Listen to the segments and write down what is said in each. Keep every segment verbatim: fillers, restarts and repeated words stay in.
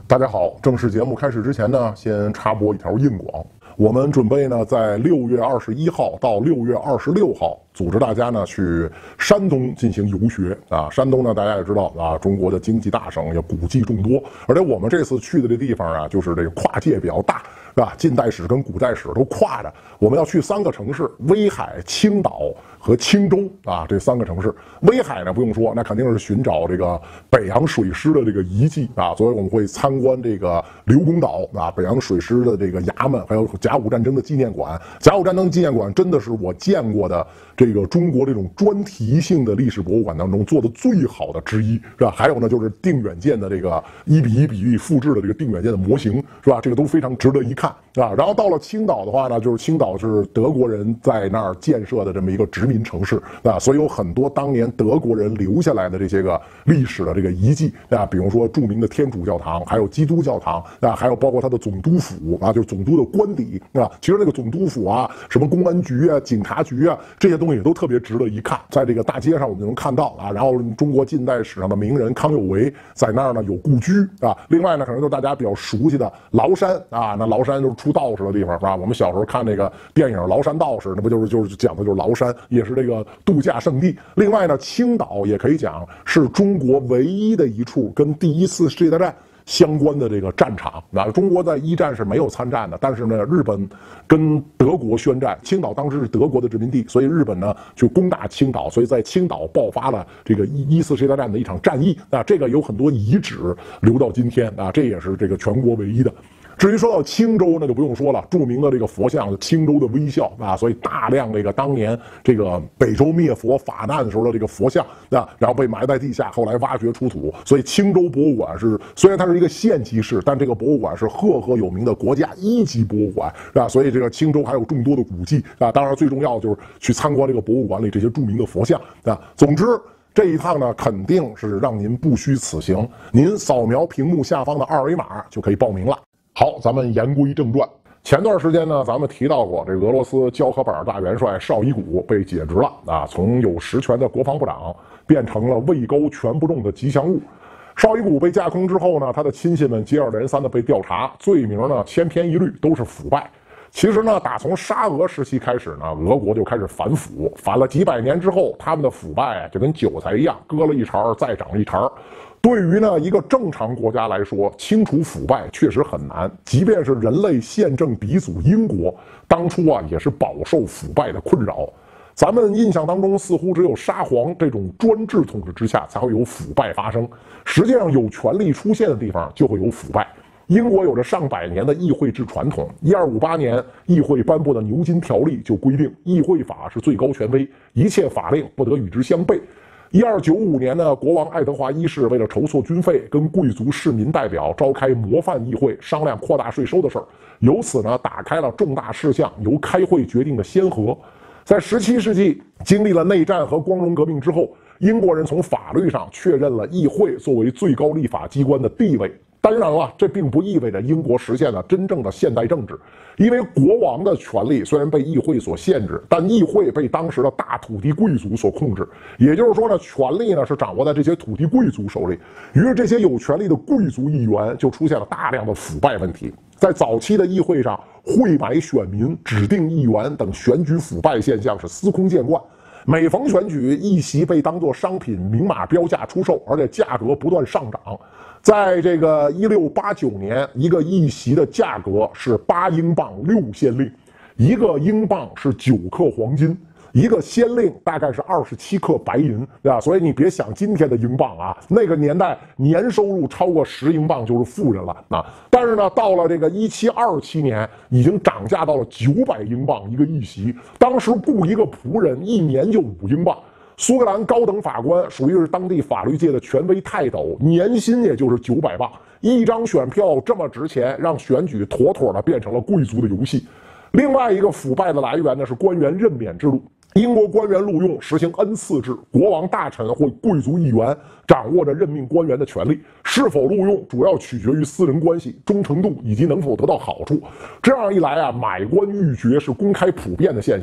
大家好，正式节目开始之前呢，先插播一条硬广。我们准备呢，在六月二十一号到六月二十六号，组织大家呢去山东进行游学啊。山东呢，大家也知道啊，中国的经济大省，也古迹众多，而且我们这次去的这地方啊，就是这个跨界比较大，是吧？近代史跟古代史都跨着。我们要去三个城市：威海、青岛和青州啊，这三个城市。威海呢，不用说，那肯定是寻找这个北洋水师的这个遗迹啊，所以我们会参观这个刘公岛啊，北洋水师的这个衙门，还有甲午战争的纪念馆。甲午战争纪念馆真的是我见过的这个中国这种专题性的历史博物馆当中做的最好的之一，是吧？还有呢，就是定远舰的这个一比一比例复制的这个定远舰的模型，是吧？这个都非常值得一看啊。然后到了青岛的话呢，就是青岛是德国人在那儿建设的这么一个殖民城市啊，所以有很多当年德国人留下来的这些个历史的这个遗迹啊，比如说著名的天主教堂，还有基督教堂啊，还有包括它的总督府啊，就是总督的官邸啊。其实那个总督府啊，什么公安局啊、警察局啊，这些东西都特别值得一看。在这个大街上我们就能看到啊。然后中国近代史上的名人康有为在那儿呢有故居啊。另外呢，可能就是大家比较熟悉的崂山啊，那崂山就是出道士的地方是吧？我们小时候看那个电影《崂山道士》，那不就是就是讲的就是崂山，也是这个度假胜地。另外呢，青岛也可以讲是中国唯一的一处跟第一次世界大战相关的这个战场啊。中国在一战是没有参战的，但是呢，日本跟德国宣战，青岛当时是德国的殖民地，所以日本呢就攻打青岛，所以在青岛爆发了这个一一次世界大战的一场战役啊。这个有很多遗址留到今天啊，这也是这个全国唯一的。至于说到青州，那就不用说了，著名的这个佛像青州的微笑啊，所以大量这个当年这个北周灭佛法难的时候的这个佛像啊，然后被埋在地下，后来挖掘出土，所以青州博物馆是虽然它是一个县级市，但这个博物馆是赫赫有名的国家一级博物馆啊，所以这个青州还有众多的古迹啊，当然最重要就是去参观这个博物馆里这些著名的佛像啊。总之，这一趟呢，肯定是让您不虚此行，您扫描屏幕下方的二维码就可以报名了。好，咱们言归正传。前段时间呢，咱们提到过，这俄罗斯胶合板大元帅绍伊古被解职了啊，从有实权的国防部长变成了位高权不重的吉祥物。绍伊古被架空之后呢，他的亲信们接二连三的被调查，罪名呢千篇一律，都是腐败。其实呢，打从沙俄时期开始呢，俄国就开始反腐，反了几百年之后，他们的腐败就跟韭菜一样，割了一茬再长一茬。对于呢一个正常国家来说，清除腐败确实很难。即便是人类宪政鼻祖英国，当初啊也是饱受腐败的困扰。咱们印象当中，似乎只有沙皇这种专制统治之下才会有腐败发生。实际上，有权力出现的地方就会有腐败。英国有着上百年的议会制传统，一二五八年议会颁布的牛津条例就规定，议会法是最高权威，一切法令不得与之相悖。一二九五年呢，国王爱德华一世为了筹措军费，跟贵族市民代表召开模范议会，商量扩大税收的事儿，由此呢，打开了重大事项由开会决定的先河。在十七世纪，经历了内战和光荣革命之后，英国人从法律上确认了议会作为最高立法机关的地位。当然了，这并不意味着英国实现了真正的现代政治，因为国王的权力虽然被议会所限制，但议会被当时的大土地贵族所控制。也就是说呢，权力呢是掌握在这些土地贵族手里。于是，这些有权力的贵族议员就出现了大量的腐败问题。在早期的议会上，贿买选民、指定议员等选举腐败现象是司空见惯。每逢选举，议席被当作商品明码标价出售，而且价格不断上涨。在这个一六八九年，一个议席的价格是八英镑六先令，一个英镑是九克黄金，一个先令大概是二十七克白银，对吧？所以你别想今天的英镑啊，那个年代年收入超过十英镑就是富人了啊。但是呢，到了这个一七二七年，已经涨价到了九百英镑一个议席，当时雇一个仆人一年就五英镑。苏格兰高等法官属于是当地法律界的权威泰斗，年薪也就是九百镑，一张选票这么值钱，让选举妥妥的变成了贵族的游戏。另外一个腐败的来源呢是官员任免制度。英国官员录用实行恩赐制，国王大臣或贵族议员掌握着任命官员的权利，是否录用主要取决于私人关系、忠诚度以及能否得到好处。这样一来啊，买官鬻爵是公开普遍的现象。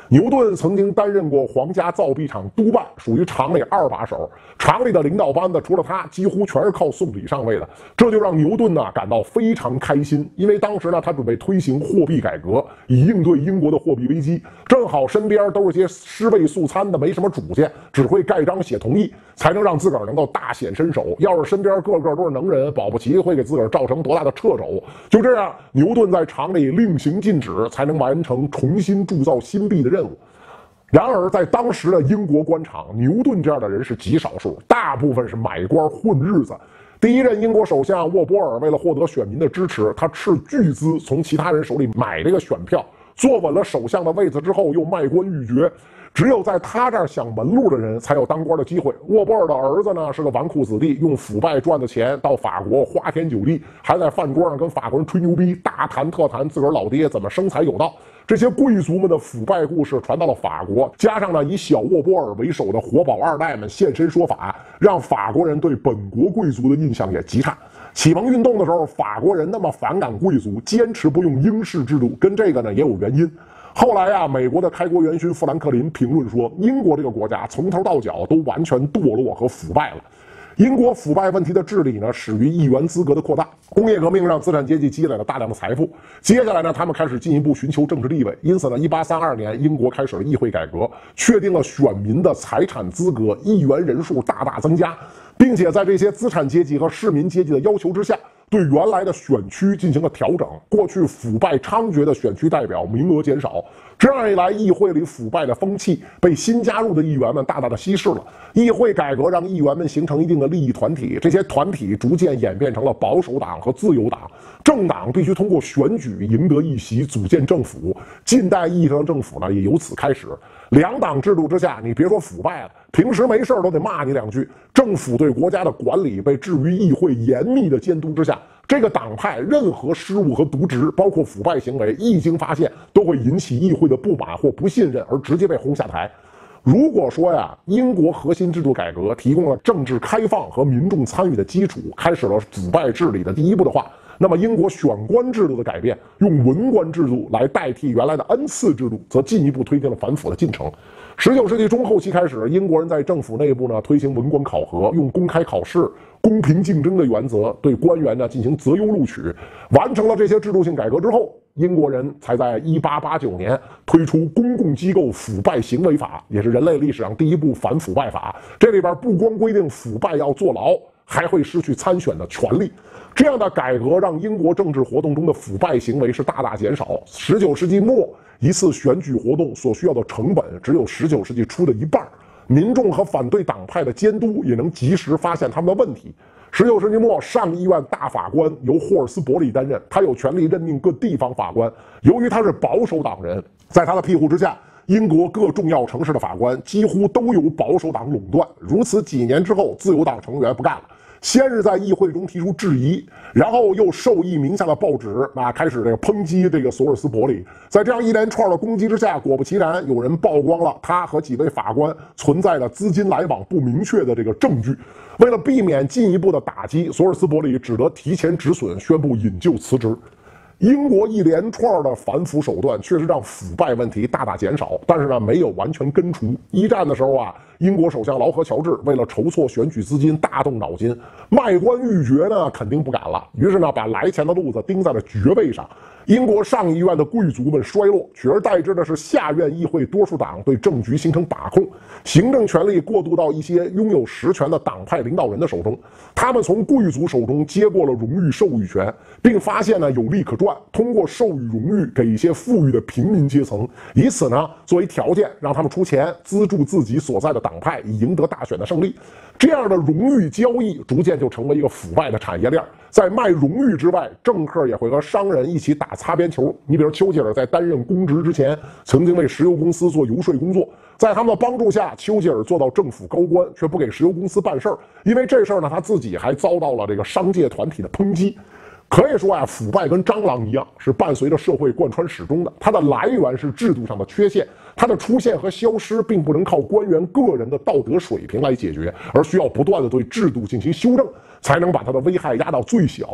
牛顿曾经担任过皇家造币厂督办，属于厂里二把手。厂里的领导班子除了他，几乎全是靠送礼上位的。这就让牛顿呢感到非常开心，因为当时呢他准备推行货币改革，以应对英国的货币危机。正好身边都是些尸位素餐的，没什么主见，只会盖章写同意，才能让自个儿能够大显身手。要是身边个个都是能人，保不齐会给自个儿造成多大的掣肘。就这样，牛顿在厂里令行禁止，才能完成重新铸造新币的任务。然而，在当时的英国官场，牛顿这样的人是极少数，大部分是买官混日子。第一任英国首相沃波尔为了获得选民的支持，他斥巨资从其他人手里买这个选票，坐稳了首相的位子之后，又卖官鬻爵。只有在他这儿想门路的人才有当官的机会。沃波尔的儿子呢是个纨绔子弟，用腐败赚的钱到法国花天酒地，还在饭桌上跟法国人吹牛逼，大谈特谈自个儿老爹怎么生财有道。这些贵族们的腐败故事传到了法国，加上呢以小沃波尔为首的活宝二代们现身说法，让法国人对本国贵族的印象也极差。启蒙运动的时候，法国人那么反感贵族，坚持不用英式制度，跟这个呢也有原因。后来啊，美国的开国元勋富兰克林评论说，英国这个国家从头到脚都完全堕落和腐败了。英国腐败问题的治理呢，始于议员资格的扩大。工业革命让资产阶级积累了大量的财富，接下来呢，他们开始进一步寻求政治地位。因此呢，一八三二年，英国开始了议会改革，确定了选民的财产资格，议员人数大大增加，并且在这些资产阶级和市民阶级的要求之下，对原来的选区进行了调整。过去腐败猖獗的选区代表名额减少，这样一来，议会里腐败的风气被新加入的议员们大大的稀释了。议会改革让议员们形成一定的利益团体，这些团体逐渐演变成了保守党和自由党。政党必须通过选举赢得一席，组建政府。近代意义上的政府呢，也由此开始。两党制度之下，你别说腐败了，平时没事都得骂你两句。政府对国家的管理被置于议会严密的监督之下，这个党派任何失误和渎职，包括腐败行为，一经发现，都会引起议会的不满或不信任，而直接被轰下台。如果说呀，英国核心制度改革提供了政治开放和民众参与的基础，开始了腐败治理的第一步的话，那么英国选官制度的改变，用文官制度来代替原来的恩赐制度，则进一步推进了反腐的进程。十九世纪中后期开始，英国人在政府内部呢推行文官考核，用公开考试、公平竞争的原则对官员呢进行择优录取。完成了这些制度性改革之后，英国人才在一八八九年推出《公共机构腐败行为法》，也是人类历史上第一部反腐败法。这里边不光规定腐败要坐牢，还会失去参选的权利。这样的改革让英国政治活动中的腐败行为是大大减少。十九世纪末，一次选举活动所需要的成本只有十九世纪初的一半，民众和反对党派的监督也能及时发现他们的问题。十九世纪末，上议院大法官由霍尔斯伯里担任，他有权利任命各地方法官。由于他是保守党人，在他的庇护之下，英国各重要城市的法官几乎都由保守党垄断。如此几年之后，自由党成员不干了，先是在议会中提出质疑，然后又授意名下的报纸啊开始这个抨击这个索尔斯伯里。在这样一连串的攻击之下，果不其然，有人曝光了他和几位法官存在的资金来往不明确的这个证据。为了避免进一步的打击，索尔斯伯里只得提前止损，宣布引咎辞职。英国一连串的反腐手段确实让腐败问题大大减少，但是呢，没有完全根除。一战的时候啊，英国首相劳合乔治为了筹措选举资金，大动脑筋，卖官鬻爵呢肯定不敢了，于是呢，把来钱的路子盯在了爵位上。英国上议院的贵族们衰落，取而代之的是下院议会多数党对政局形成把控，行政权力过渡到一些拥有实权的党派领导人的手中。他们从贵族手中接过了荣誉授予权，并发现呢有利可赚，通过授予荣誉给一些富裕的平民阶层，以此呢作为条件让他们出钱资助自己所在的党派，以赢得大选的胜利。这样的荣誉交易逐渐就成为一个腐败的产业链。在卖荣誉之外，政客也会和商人一起打擦边球。你比如丘吉尔在担任公职之前，曾经为石油公司做游说工作，在他们的帮助下，丘吉尔做到政府高官，却不给石油公司办事儿，因为这事儿呢，他自己还遭到了这个商界团体的抨击。可以说啊，腐败跟蟑螂一样，是伴随着社会贯穿始终的。它的来源是制度上的缺陷，它的出现和消失并不能靠官员个人的道德水平来解决，而需要不断的对制度进行修正，才能把它的危害压到最小。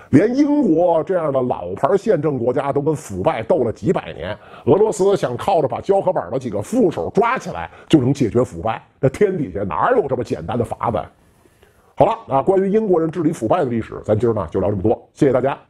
连英国这样的老牌宪政国家都跟腐败斗了几百年，俄罗斯想靠着把胶合板的几个副手抓起来就能解决腐败，这天底下哪有这么简单的法子？好了啊，关于英国人治理腐败的历史，咱今儿呢就聊这么多，谢谢大家。